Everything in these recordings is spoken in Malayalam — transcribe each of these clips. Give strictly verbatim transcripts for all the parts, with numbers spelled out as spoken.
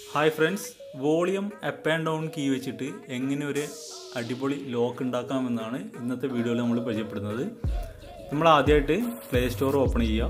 Hi friends, volume up and down key വെച്ചിട്ട് എങ്ങനെ ഒരു അടിപൊളി ലോക്ക് ഉണ്ടാക്കാമെന്നാണ് ഇന്നത്തെ വീഡിയോയിൽ നമ്മൾ പരിചയപ്പെടുന്നത്. നമ്മൾ ആദ്യമായിട്ട് പ്ലേ സ്റ്റോർ ഓപ്പൺ ചെയ്യുക.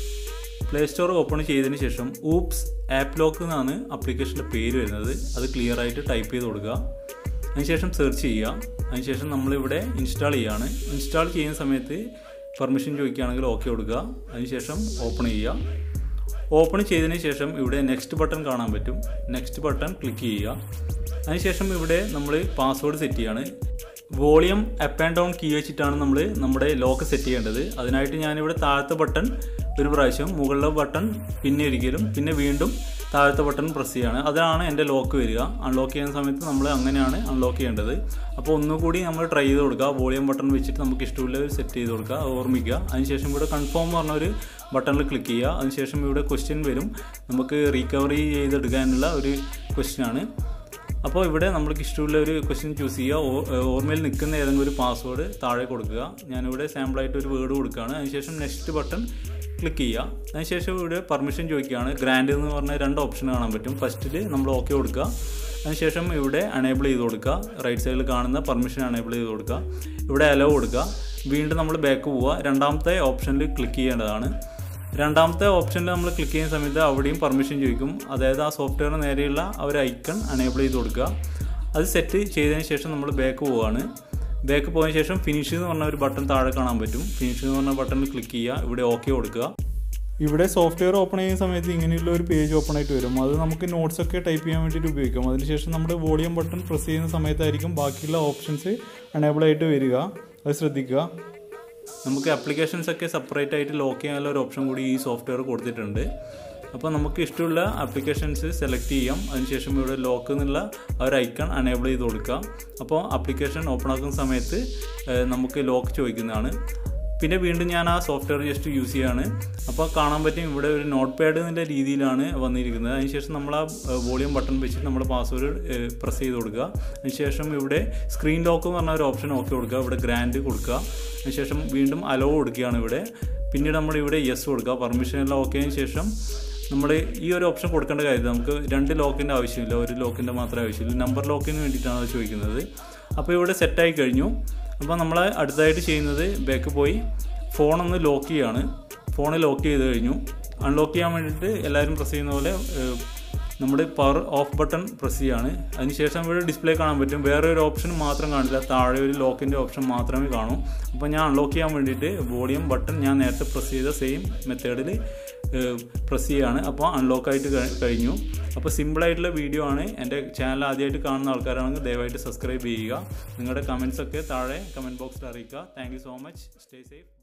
പ്ലേ സ്റ്റോർ ഓപ്പൺ ചെയ്തതിന് ശേഷം ഊപ്സ് ആപ്പ് ലോക്ക് എന്നാണ് ആപ്ലിക്കേഷൻ്റെ പേര് വരുന്നത്. അത് ക്ലിയർ ആയിട്ട് ടൈപ്പ് ചെയ്ത് കൊടുക്കുക. അതിനുശേഷം സെർച്ച് ചെയ്യുക. അതിനുശേഷം നമ്മളിവിടെ ഇൻസ്റ്റാൾ ചെയ്യുകയാണ്. ഇൻസ്റ്റാൾ ചെയ്യുന്ന സമയത്ത് പെർമിഷൻ ചോദിക്കുകയാണെങ്കിൽ ഓക്കെ കൊടുക്കുക. അതിനുശേഷം ഓപ്പൺ ചെയ്യുക. ഓപ്പൺ ചെയ്തതിന് ശേഷം ഇവിടെ നെക്സ്റ്റ് ബട്ടൺ കാണാൻ പറ്റും. നെക്സ്റ്റ് ബട്ടൺ ക്ലിക്ക് ചെയ്യുക. അതിനുശേഷം ഇവിടെ നമ്മൾ പാസ്വേഡ് സെറ്റ് ചെയ്യാണ്. Volume up and down key വെച്ചിട്ടാണ് നമ്മൾ നമ്മുടെ ലോക്ക് സെറ്റ് ചെയ്യേണ്ടത്. അതിനായിട്ട് ഞാനിവിടെ താഴത്തെ ബട്ടൺ ഒരു പ്രാവശ്യം, മുകളിലെ ബട്ടൺ പിന്നെ ഒരിക്കലും, പിന്നെ വീണ്ടും താഴത്തെ ബട്ടൺ പ്രസ് ചെയ്യുകയാണ്. അതാണ് എൻ്റെ ലോക്ക് വരിക. അൺലോക്ക് ചെയ്യുന്ന സമയത്ത് നമ്മൾ അങ്ങനെയാണ് അൺലോക്ക് ചെയ്യേണ്ടത്. അപ്പോൾ ഒന്നുകൂടി നമ്മൾ ട്രൈ ചെയ്ത് കൊടുക്കുക. വോളിയം ബട്ടൺ വെച്ചിട്ട് നമുക്ക് ഇഷ്ടമുള്ള സെറ്റ് ചെയ്ത് കൊടുക്കുക, ഓർമ്മിക്കുക. അതിനുശേഷം ഇവിടെ കൺഫേം എന്ന് പറഞ്ഞൊരു ബട്ടണിൽ ക്ലിക്ക് ചെയ്യുക. അതിനുശേഷം ഇവിടെ ക്വസ്റ്റ്യൻ വരും, നമുക്ക് റീകവറി ചെയ്തെടുക്കാനുള്ള ഒരു ക്വസ്റ്റ്യനാണ്. അപ്പോൾ ഇവിടെ നമ്മൾക്ക് ഇഷ്ടമുള്ള ഒരു ക്വസ്റ്റ്യൻ ചൂസ് ചെയ്യുക. ഓർമ്മയിൽ നിൽക്കുന്ന ഏതെങ്കിലും ഒരു പാസ്വേഡ് താഴെ കൊടുക്കുക. ഞാനിവിടെ സാമ്പിളായിട്ട് ഒരു വേർഡ് കൊടുക്കുകയാണ്. അതിനുശേഷം നെക്സ്റ്റ് ബട്ടൺ ക്ലിക്ക് ചെയ്യുക. അതിനുശേഷം ഇവിടെ പെർമിഷൻ ചോദിക്കുകയാണ്. ഗ്രാൻഡ് എന്ന് പറഞ്ഞ രണ്ട് ഓപ്ഷൻ കാണാൻ പറ്റും. ഫസ്റ്റിൽ നമ്മൾ ഓക്കെ കൊടുക്കുക. അതിനുശേഷം ഇവിടെ അണേബിൾ ചെയ്ത് കൊടുക്കുക. റൈറ്റ് സൈഡിൽ കാണുന്ന പെർമിഷൻ അണേബിൾ ചെയ്ത് കൊടുക്കുക. ഇവിടെ അലോ കൊടുക്കുക. വീണ്ടും നമ്മൾ ബാക്ക് പോവുക. രണ്ടാമത്തെ ഓപ്ഷനിൽ ക്ലിക്ക് ചെയ്യേണ്ടതാണ്. രണ്ടാമത്തെ ഓപ്ഷനിൽ നമ്മൾ ക്ലിക്ക് ചെയ്യുന്ന സമയത്ത് അവിടെയും പെർമിഷൻ ചോദിക്കും. അതായത് ആ സോഫ്റ്റ്വെയറിന് നേരെയുള്ള ആ ഒരു ഐക്കൺ അണേബിൾ ചെയ്ത് കൊടുക്കുക. അത് സെറ്റ് ചെയ്തതിന് ശേഷം നമ്മൾ ബാക്ക് പോവുകയാണ്. ബാക്ക് പോയതിന് ശേഷം ഫിനിഷ് എന്ന് പറഞ്ഞ ഒരു ബട്ടൺ താഴെ കാണാൻ പറ്റും. ഫിനിഷ് എന്ന് പറഞ്ഞ ബട്ടണിൽ ക്ലിക്ക് ചെയ്യുക. ഇവിടെ ഓക്കെ കൊടുക്കുക. ഇവിടെ സോഫ്റ്റ്വെയർ ഓപ്പൺ ചെയ്യുന്ന സമയത്ത് ഇങ്ങനെയുള്ള ഒരു പേജ് ഓപ്പൺ ആയിട്ട് വരും. അത് നമുക്ക് നോട്ട്സ് ഒക്കെ ടൈപ്പ് ചെയ്യാൻ വേണ്ടിയിട്ട് ഉപയോഗിക്കും. അതിനുശേഷം നമ്മുടെ വോളിയം ബട്ടൺ പ്രസ് ചെയ്യുന്ന സമയത്തായിരിക്കും ബാക്കിയുള്ള ഓപ്ഷൻസ് അണേബിൾ ആയിട്ട് വരിക. അത് ശ്രദ്ധിക്കുക. നമുക്ക് ആപ്ലിക്കേഷൻസ് ഒക്കെ സെപ്പറേറ്റ് ആയിട്ട് ലോക്ക് ചെയ്യാനുള്ള ഒരു ഓപ്ഷൻ കൂടി ഈ സോഫ്റ്റ്വെയർ കൊടുത്തിട്ടുണ്ട്. അപ്പോൾ നമുക്ക് ഇഷ്ടമുള്ള ആപ്ലിക്കേഷൻസ് സെലക്ട് ചെയ്യാം. അതിനുശേഷം ഇവിടെ ലോക്ക് എന്നുള്ള ആ ഒരു ഐക്കൺ അണേബിൾ ചെയ്ത് കൊടുക്കുക. അപ്പോൾ ആപ്ലിക്കേഷൻ ഓപ്പൺ ആക്കുന്ന സമയത്ത് നമുക്ക് ലോക്ക് ചോദിക്കുന്നതാണ്. പിന്നെ വീണ്ടും ഞാൻ ആ സോഫ്റ്റ്വെയർ ജസ്റ്റ് യൂസ് ചെയ്യുകയാണ്. അപ്പോൾ കാണാൻ പറ്റും ഇവിടെ ഒരു നോട്ട് പാഡ് എന്നുള്ള രീതിയിലാണ് വന്നിരിക്കുന്നത്. അതിനുശേഷം നമ്മൾ ആ വോളിയം ബട്ടൺ വെച്ചിട്ട് നമ്മൾ പാസ്വേഡ് പ്രസ് ചെയ്ത് കൊടുക്കുക. അതിനുശേഷം ഇവിടെ സ്ക്രീൻ ലോക്ക് എന്ന് പറഞ്ഞ ഒരു ഓപ്ഷൻ ഓക്കെ കൊടുക്കുക. ഇവിടെ ഗ്രാൻഡ് കൊടുക്കുക. അതിനുശേഷം വീണ്ടും അലോ കൊടുക്കുകയാണ് ഇവിടെ. പിന്നീട് നമ്മൾ ഇവിടെ യെസ് കൊടുക്കുക. പെർമിഷൻ എല്ലാം ഓക്കെ ആയതിനു ശേഷം നമ്മൾ ഈ ഒരു ഓപ്ഷൻ കൊടുക്കേണ്ട കാര്യം, നമുക്ക് രണ്ട് ലോക്കിൻ്റെ ആവശ്യമില്ല, ഒരു ലോക്കിൻ്റെ മാത്രമേ ആവശ്യമില്ല. നമ്പർ ലോക്കിന് വേണ്ടിയിട്ടാണ് അത് ചോദിക്കുന്നത്. അപ്പോൾ ഇവിടെ സെറ്റായി കഴിഞ്ഞു. അപ്പോൾ നമ്മൾ അടുത്തതായിട്ട് ചെയ്യുന്നത് ബാക്ക് പോയി ഫോണൊന്ന് ലോക്ക് ചെയ്യുകയാണ്. ഫോൺ ലോക്ക് ചെയ്ത് കഴിഞ്ഞു. അൺലോക്ക് ചെയ്യാൻ വേണ്ടിയിട്ട് എല്ലാവരും പ്രസ് ചെയ്യുന്ന പോലെ നമ്മുടെ പവർ ഓഫ് ബട്ടൺ പ്രസ് ചെയ്യുകയാണ്. അതിനുശേഷം ഇവിടെ ഡിസ്പ്ലേ കാണാൻ പറ്റും. വേറെ ഒരു ഓപ്ഷൻ മാത്രം കാണില്ല, താഴെ ഒരു ലോക്കിൻ്റെ ഓപ്ഷൻ മാത്രമേ കാണൂ. അപ്പോൾ ഞാൻ അൺലോക്ക് ചെയ്യാൻ വേണ്ടിയിട്ട് വോളിയം ബട്ടൺ ഞാൻ നേരത്തെ പ്രസ് ചെയ്ത സെയിം മെത്തേഡിൽ പ്രസ് ചെയ്യുകയാണ്. അപ്പോൾ അൺലോക്കായിട്ട് കഴിഞ്ഞു. അപ്പോൾ സിമ്പിളായിട്ടുള്ള വീഡിയോ ആണ്. എൻ്റെ ചാനൽ ആദ്യമായിട്ട് കാണുന്ന ആൾക്കാരാണെങ്കിൽ ദയവായിട്ട് സബ്സ്ക്രൈബ് ചെയ്യുക. നിങ്ങളുടെ കമൻസൊക്കെ താഴെ കമൻറ്റ് ബോക്സിൽ അറിയിക്കുക. Thank you so much. Stay safe.